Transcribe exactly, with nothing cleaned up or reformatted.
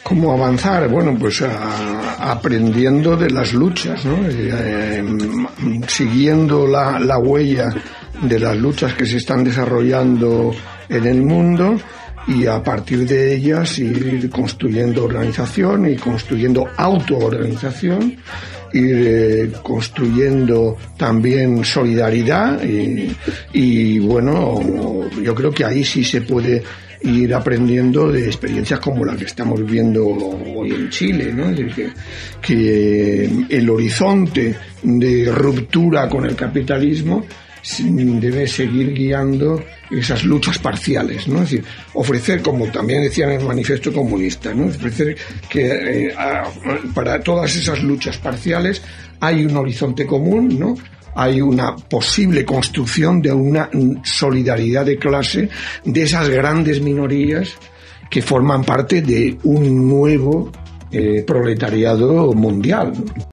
¿Cómo avanzar? Bueno, pues a, aprendiendo de las luchas, ¿no? Eh, siguiendo la, la huella de las luchas que se están desarrollando en el mundo y a partir de ellas ir construyendo organización y construyendo autoorganización, ir eh, construyendo también solidaridad y, y bueno, yo creo que ahí sí se puede ir aprendiendo de experiencias como la que estamos viendo hoy en Chile, ¿no? Es decir, que, que el horizonte de ruptura con el capitalismo debe seguir guiando esas luchas parciales, ¿no? Es decir, ofrecer, como también decía en el manifiesto comunista, ¿no? Ofrecer que eh, a, para todas esas luchas parciales hay un horizonte común, ¿no? Hay una posible construcción de una solidaridad de clase de esas grandes minorías que forman parte de un nuevo eh, proletariado mundial, ¿no?